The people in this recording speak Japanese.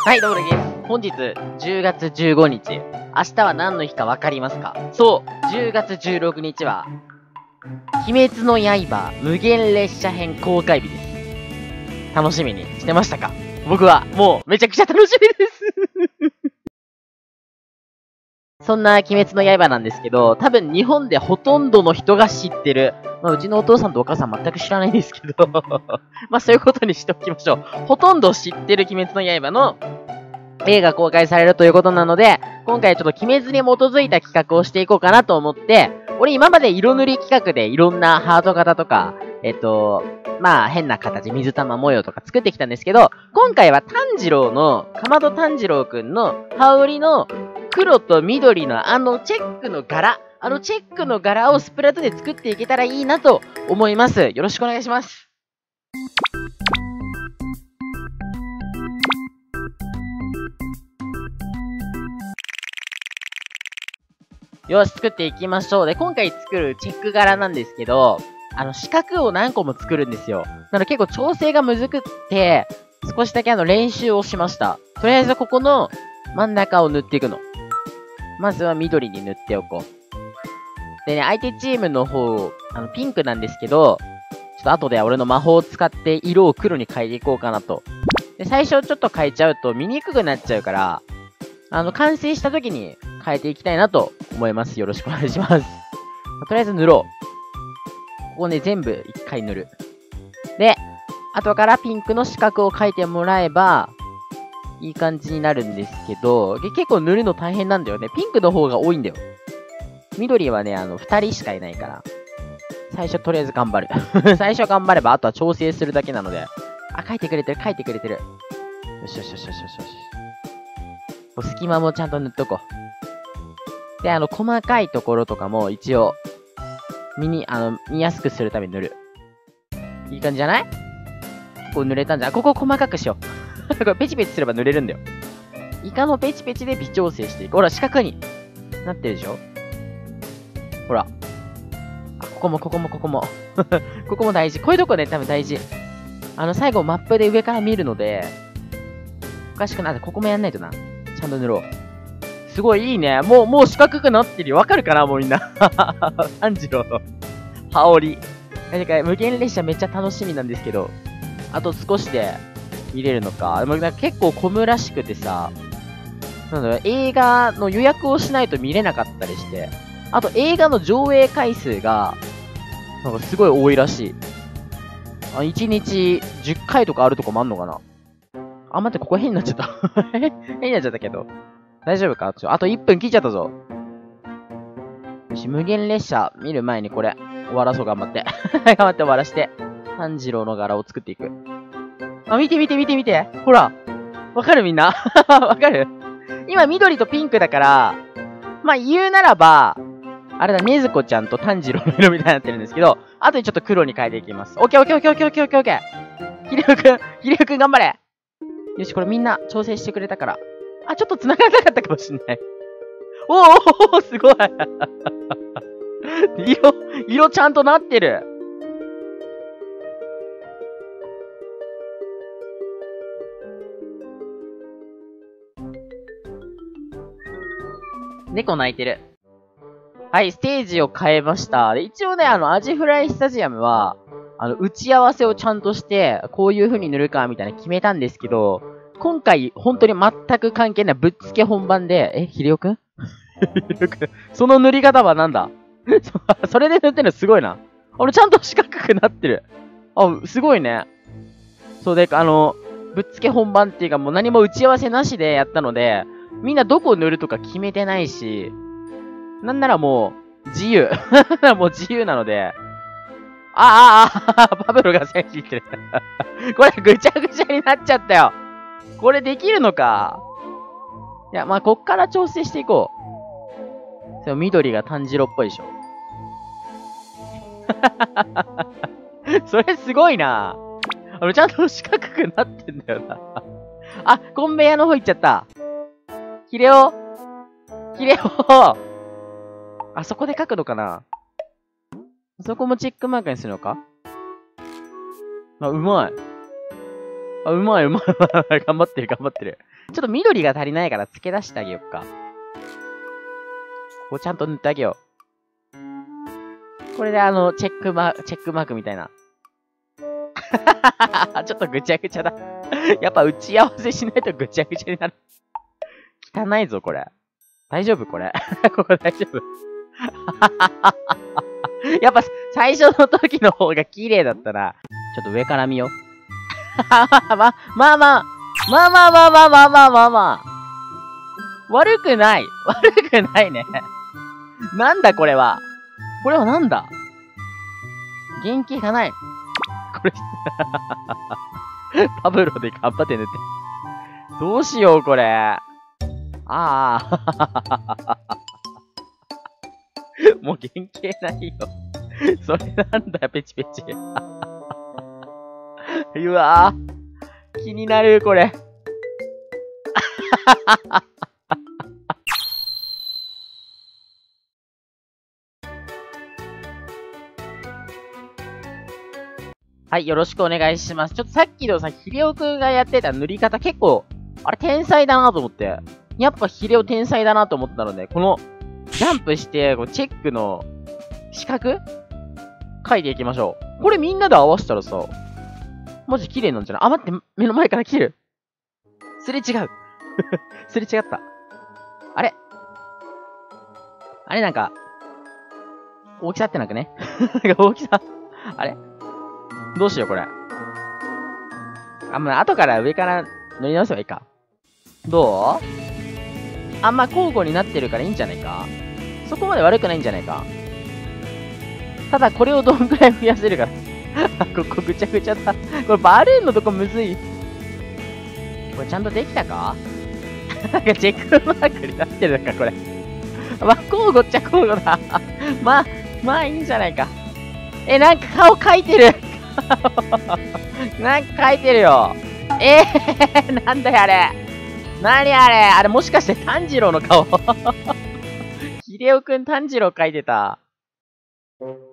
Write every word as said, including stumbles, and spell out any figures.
はい、どうもです。本日、じゅうがつじゅうごにち。明日は何の日かわかりますか？そう、じゅうがつじゅうろくにちは、鬼滅の刃無限列車編公開日です。楽しみにしてましたか？僕は、もう、めちゃくちゃ楽しみですそんな鬼滅の刃なんですけど、多分日本でほとんどの人が知ってる。まあ、うちのお父さんとお母さん全く知らないんですけどまあ、そういうことにしておきましょう。ほとんど知ってる鬼滅の刃の映画公開されるということなので、今回ちょっと鬼滅に基づいた企画をしていこうかなと思って、俺今まで色塗り企画でいろんなハート型とか、えっと、まあ変な形、水玉模様とか作ってきたんですけど、今回は炭治郎の、かまど炭治郎くんの羽織の黒と緑のあのチェックの柄、あのチェックの柄をスプラトゥーンで作っていけたらいいなと思います。よろしくお願いします。よし、作っていきましょう。で、今回作るチェック柄なんですけど、あの、四角を何個も作るんですよ。なので結構調整がむずくって、少しだけあの練習をしました。とりあえずここの真ん中を塗っていくの。まずは緑に塗っておこう。でね、相手チームの方、あの、ピンクなんですけど、ちょっと後で俺の魔法を使って色を黒に変えていこうかなと。で、最初ちょっと変えちゃうと見にくくなっちゃうから、あの、完成した時に変えていきたいなと思います。よろしくお願いします。とりあえず塗ろう。ここね、全部一回塗る。で、後からピンクの四角を描いてもらえば、いい感じになるんですけど、結構塗るの大変なんだよね。ピンクの方が多いんだよ。緑はね、あの、二人しかいないから。最初とりあえず頑張る。最初頑張れば、あとは調整するだけなので。あ、描いてくれてる、描いてくれてる。よしよしよしよしよしよし。隙間もちゃんと塗っとこう。で、あの、細かいところとかも一応、見に、あの、見やすくするために塗る。いい感じじゃない？こう塗れたんじゃん。ここ細かくしよう。これペチペチすれば塗れるんだよ。イカのペチペチで微調整していく。ほら、四角になってるでしょ？ほら。あ、ここもここもここも。ここも大事。こういうとこね、多分大事。あの、最後マップで上から見るので、おかしくなって、ここもやんないとな。ちゃんと塗ろう。すごいいいね。もう、もう四角くなってるよ。わかるかなもうみんな。炭治郎の羽織。なんか、無限列車めっちゃ楽しみなんですけど、あと少しで見れるのか。でもなんか結構混むらしくてさ、なんだろう、映画の予約をしないと見れなかったりして、あと映画の上映回数が、なんかすごい多いらしい。あ、いちにちじゅっかいとかあるとこもあんのかな。あ、待って、ここ変になっちゃった。変になっちゃったけど。大丈夫か？ちょ、あといっぷん切っちゃったぞ。よし、無限列車見る前にこれ、終わらそう、頑張って。頑張って終わらして、炭治郎の柄を作っていく。あ、見て見て見て見て。ほら。わかるみんなわかる？今緑とピンクだから、まあ、言うならば、あれだ、ねずこちゃんと炭治郎の色みたいになってるんですけど、あとでちょっと黒に変えていきます。オッケーオッケーオッケーオッケーオッケーオッケーオッケー。ひりおくん、ひりおくん頑張れ。よし、これみんな調整してくれたから。あ、ちょっと繋がらなかったかもしんない。おーおーすごい色、色ちゃんとなってる。猫泣いてる。はい、ステージを変えました。で、一応ね、あの、アジフライスタジアムは、あの、打ち合わせをちゃんとして、こういう風に塗るか、みたいな決めたんですけど、今回、本当に全く関係ないぶっつけ本番で、え、ひりおくんひりおくんその塗り方はなんだそれで塗ってるのすごいな。俺ちゃんと四角くなってる。あ、すごいね。そうで、あの、ぶっつけ本番っていうかもう何も打ち合わせなしでやったので、みんなどこ塗るとか決めてないし、なんならもう、自由。もう自由なので、ああ、ああ、パブロが線引いてる。これぐちゃぐちゃになっちゃったよ。これできるのか。いや、まあ、こっから調整していこう。でも緑が炭治郎っぽいでしょ。それすごいな。あの、ちゃんと四角くなってんだよな。あ、コンベヤの方行っちゃった。ヒレオヒレオあそこで書くのかな？そこもチェックマークにするのか？あ、うまい。 あ、うまいうまいうまい。頑張ってる頑張ってる。ちょっと緑が足りないから付け出してあげよっか。ここちゃんと塗ってあげよう。これであの、チェックマーク、チェックマークみたいな。ちょっとぐちゃぐちゃだ。やっぱ打ち合わせしないとぐちゃぐちゃになる。汚いぞ、これ。大丈夫これ。ここ大丈夫。やっぱ最初の時の方が綺麗だったな。ちょっと上から見よう。ま、まあまあ、まあまあまあまあまあまあまあまあまあ。悪くない。悪くないね。なんだこれは。これはなんだ。原型がない。これ、パブロで頑張って塗って。どうしよう、これ。ああ。もう原型ないよ。それなんだ、ペチペチ。うわぁ。気になる、これ。はい、よろしくお願いします。ちょっとさっきのさ、ヒレオくんがやってた塗り方結構、あれ天才だなと思って。やっぱヒレオ天才だなと思ったので、この、ジャンプして、こうチェックの、四角書いていきましょう。これみんなで合わせたらさ、マジ綺麗なんじゃない？あ、待って、目の前から切る。すれ違う。すれ違った。あれあれなんか、大きさってなくねなんか大きさ、あれどうしよう、これ。あ、まあ、後から上から塗り直せばいいか。どうあんま交互になってるからいいんじゃないか。そこまで悪くないんじゃないか。ただ、これをどんくらい増やせるか。ここぐちゃぐちゃだ。これバルーンのとこむずい。これちゃんとできたかなんかチェックマークになってるのか、これ。まあ、交互っちゃ交互だ。まあ、まあいいんじゃないか。え、なんか顔描いてるなんか描いてるよ。えー、なんだよあれ。なにあれあれもしかして炭治郎の顔秀夫くん炭治郎描いてた。